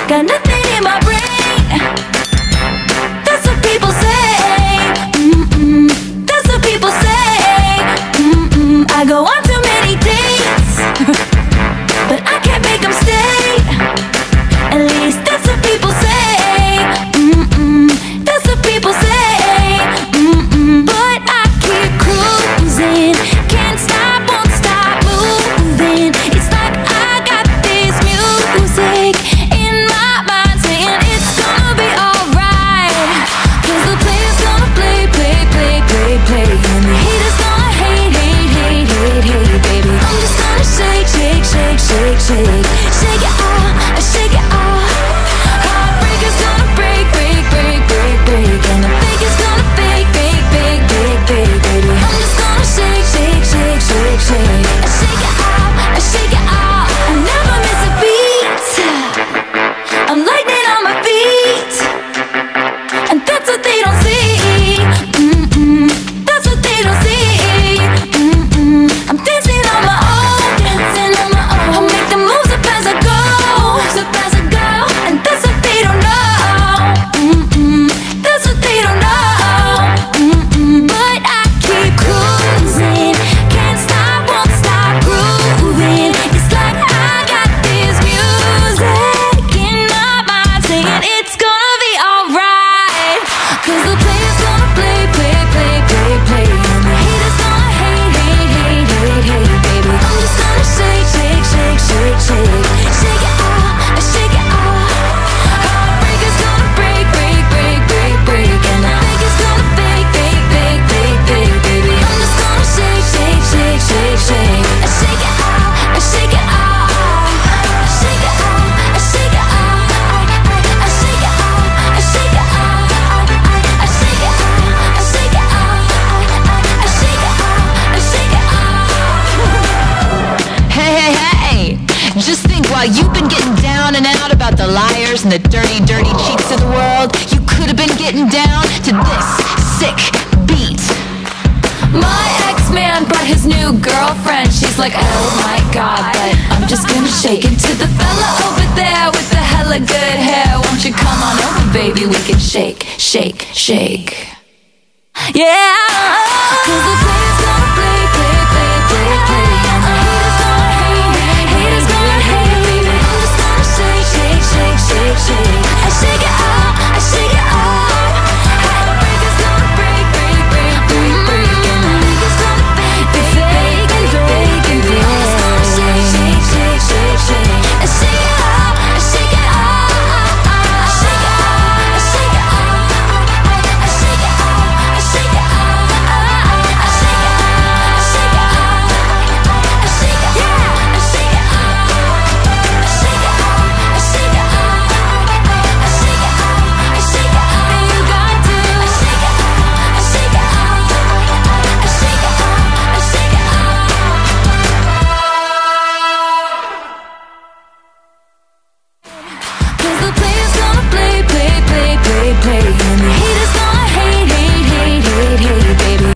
got nothing in my brain. That's what people say. That's what people say. I go on too many dates, but I can't make them stay. At least that's what people say. That's what people say. But I keep cruising, can't stop, won't stop moving. It's like I got this music in my mind saying it's gonna be alright. 'Cause the player's gonna play, play, play, play, play, and the haters gonna hate, hate, hate, hate, hate, baby. I'm just gonna shake, shake, shake, shake, shake, shake it off, shake it off. Heartbreaker's gonna break, break, break, break, break, and the fake is gonna fake, fake, fake, fake, fake, baby. I'm just gonna shake, shake, shake, shake, shake, I shake it off, I shake it off. I never miss a beat. I'm lightning on my feet, and that's what they don't see. That's what they don't see. I'm dancing on my own, dancing on my own. I'll make the moves up as I go, and that's what they don't know. That's what they don't know. But I keep cruising, can't stop, won't stop grooving. It's like I got this music in my mind saying it's gonna be alright. 'Cause the player's gonna play, play, play, play, play, and the haters gonna hate, hate, hate, hate, hate, baby. I'm just gonna shake, shake, shake, shake, shake, shake it off, shake it off. Heartbreaker's gonna break, break, break, break, break, and the fake is gonna fake, fake, fake, fake, fake, baby. I'm just gonna shake, shake, shake, shake, shake, I shake it off, I shake it off, I shake it off, I shake it off, I shake it off, I shake it off, I shake it off, I shake it off, I shake it off, I shake it off. Hey, hey, hey! Just think, while you've been getting down and out about the liars and the dirty, dirty cheats of the world, you could have been getting down to this sick beat. My ex-man brought his new girlfriend. She's like, oh my god, but I'm just gonna shake it to the fella over there with the hella good hair. Won't you come on over, baby? We can shake, shake, shake. Yeah, 'cause the